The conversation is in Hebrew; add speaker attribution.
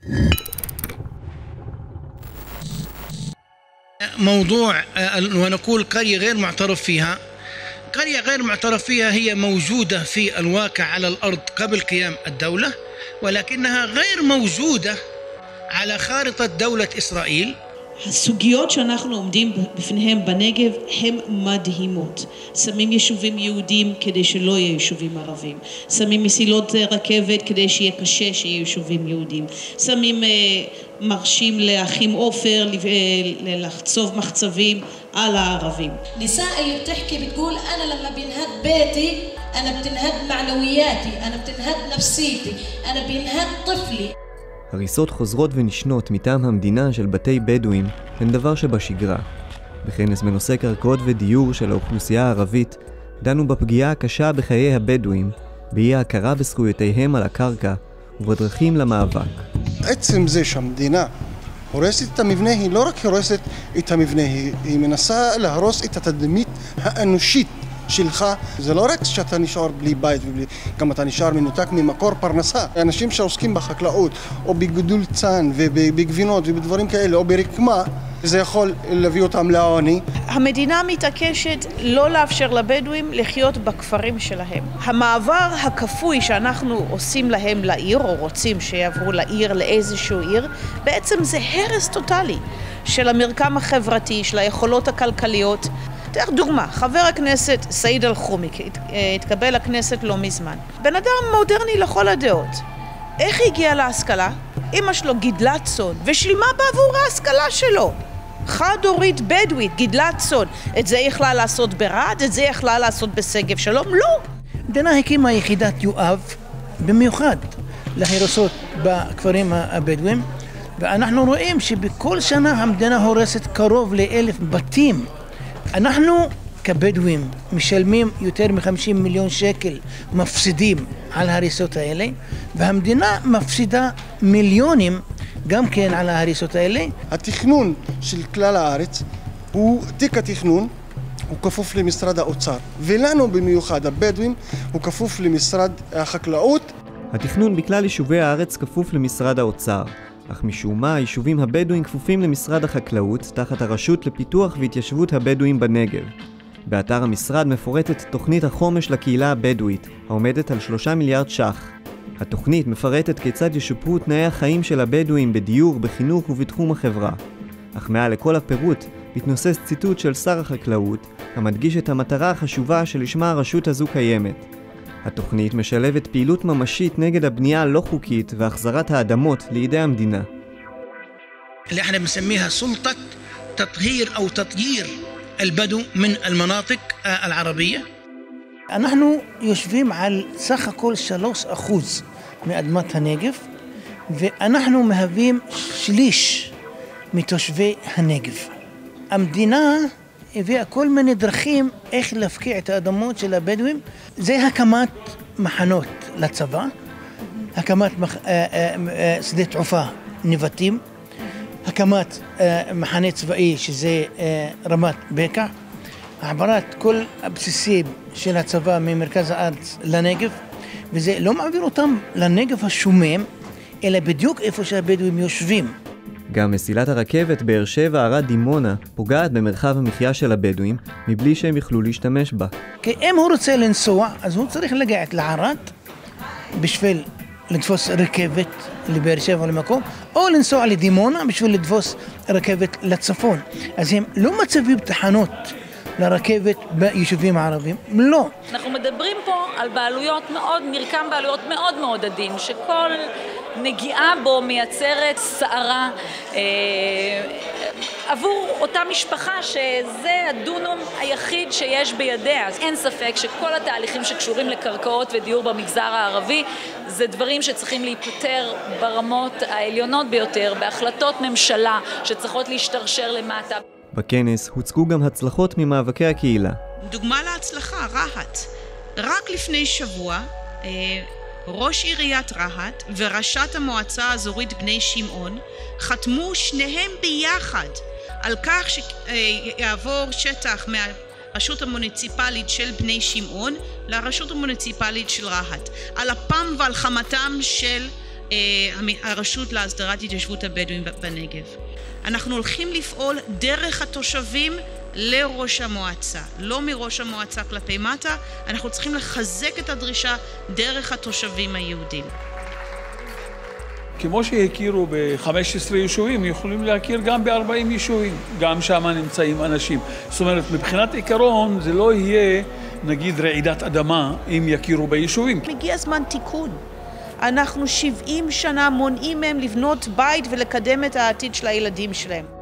Speaker 1: موضوع ونقول قرية غير معترف فيها. قرية غير معترف فيها هي موجودة في الواقع على الأرض قبل قيام الدولة، ولكنها غير موجودة على خارطة דולת ישראל.
Speaker 2: הסוגיות שאנחנו עומדים בפניהם בנגב הם מדהימות. שמים יישובים יהודים כדי שלא יהיו יישובים ערבים. שמים מסילות רכבת כדי שיהיה קשה שיהיו יישובים יהודים. שמים מרשים לאחים עופר לחצוב מחצבים על הערבים.
Speaker 3: نساء اللي بتحكي بتقول أنا لما بينهد بيتي أنا بتنهد معنوياتي، أنا بتنهد نفسيتي، أنا بينهد طفلي.
Speaker 4: הריסות חוזרות ונשנות מטעם המדינה של בתי בדואים הן דבר שבשגרה. בכנס בנושא קרקעות ודיור של האוכלוסייה הערבית דנו בפגיעה הקשה בחיי הבדואים, באי ההכרה בזכויותיהם על הקרקע ובדרכים למאבק.
Speaker 5: עצם זה שהמדינה הורסת את המבנה, היא לא רק הורסת את המבנה, היא מנסה להרוס את התדמית האנושית שלך. זה לא רק שאתה נשאר בלי בית, גם אתה נשאר מנותק ממקור פרנסה. אנשים שעוסקים בחקלאות או בגידול צאן ובגבינות ובדברים כאלה או ברקמה, זה יכול להביא אותם לעוני.
Speaker 6: המדינה מתעקשת לא לאפשר לבדואים לחיות בכפרים שלהם. המעבר הכפוי שאנחנו עושים להם לעיר, או רוצים שיעברו לעיר, לאיזשהו עיר, בעצם זה הרס טוטלי של המרקם החברתי, של היכולות הכלכליות. תאר דוגמה, חבר הכנסת סעיד אל-חומי התקבל לכנסת לא מזמן. בן אדם מודרני לכל הדעות. איך הגיע להשכלה? אמא שלו גידלה צאן ושילמה בעבור ההשכלה שלו. חד-הורית בדואית, גידלה צאן. את זה יכלה לעשות ברעד, את זה יכלה לעשות בשגב שלום? לא.
Speaker 1: המדינה הקימה יחידת יואב במיוחד להרסות בכפרים הבדואים, ואנחנו רואים שבכל שנה המדינה הורסת קרוב ל1,000 בתים. אנחנו כבדואים משלמים יותר מ50 מיליון שקל מפסידים על ההריסות האלה, והמדינה מפסידה מיליונים גם כן על ההריסות האלה.
Speaker 5: התכנון של כלל הארץ הוא תיק התכנון, הוא כפוף למשרד האוצר, ולנו במיוחד הבדואים הוא כפוף למשרד החקלאות.
Speaker 4: התכנון בכלל יישובי הארץ כפוף למשרד האוצר, אך משום מה היישובים הבדואים כפופים למשרד החקלאות תחת הרשות לפיתוח והתיישבות הבדואים בנגב. באתר המשרד מפורטת תוכנית החומש לקהילה הבדואית, העומדת על 3 מיליארד ש"ח. התוכנית מפרטת כיצד ישופרו תנאי החיים של הבדואים בדיור, בחינוך ובתחום החברה. אך מעל לכל הפירוט מתנוסס ציטוט של שר החקלאות, המדגיש את המטרה החשובה שלשמה הרשות הזו קיימת. התוכנית משלבת פעילות ממשית נגד הבנייה הלא חוקית והחזרת האדמות לידי המדינה.
Speaker 1: اللي احنا بنسميها سلطة تطهير أو تطهير البدو من المناطق العربية.
Speaker 7: אנחנו יושבים על סך הכל 3% מאדמת הנגב, ואנחנו מהווים שליש מתושבי הנגב. המדינה הביאה כל מיני דרכים איך להפקיע את האדמות של הבדואים. זה הקמת מחנות לצבא, הקמת שדה תעופה נבטים, הקמת מחנה צבאי שזה רמת בקע, העברת כל הבסיסים של הצבא ממרכז הארץ לנגב, וזה לא מעביר אותם לנגב השומם, אלא בדיוק איפה שהבדואים יושבים.
Speaker 4: גם מסילת הרכבת באר שבע ערד דימונה פוגעת במרחב המחיה של הבדואים מבלי שהם יוכלו להשתמש בה.
Speaker 7: כי אם הוא רוצה לנסוע, אז הוא צריך לגעת לערד בשביל לתפוס רכבת לבאר שבע למקום, או לנסוע לדימונה בשביל לתפוס רכבת לצפון. אז הם לא מצבים תחנות לרכבת ביישובים הערבים, לא.
Speaker 8: אנחנו מדברים פה על בעלויות מאוד, מרקם בעלויות מאוד מאוד עדין, שכל נגיעה בו מייצרת סערה עבור אותה משפחה שזה הדונום היחיד שיש בידיה. אין ספק שכל התהליכים שקשורים לקרקעות ודיור במגזר הערבי זה דברים שצריכים להיפטר ברמות העליונות ביותר, בהחלטות ממשלה שצריכות להשתרשר למטה.
Speaker 4: בכנס הוצגו גם הצלחות ממאבקי הקהילה.
Speaker 6: דוגמה להצלחה, רהט. רק לפני שבוע ראש עיריית רהט וראשת המועצה האזורית בני שמעון חתמו שניהם ביחד על כך שיעבור שטח מהרשות המוניציפלית של בני שמעון לרשות המוניציפלית של רהט, על אפם ועל חמתם של
Speaker 2: הרשות להסדרת התיישבות הבדואים בנגב. אנחנו הולכים לפעול דרך התושבים לראש המועצה, לא מראש המועצה כלפי מטה, אנחנו צריכים לחזק את הדרישה דרך התושבים היהודים.
Speaker 9: כמו שהכירו ב-15 יישובים, יכולים להכיר גם ב-40 יישובים, גם שם נמצאים אנשים. זאת אומרת, מבחינת עיקרון זה לא יהיה, נגיד, רעידת אדמה אם יכירו ביישובים.
Speaker 6: מגיע זמן תיקון. אנחנו 70 שנה מונעים מהם לבנות בית ולקדם את העתיד של הילדים שלהם.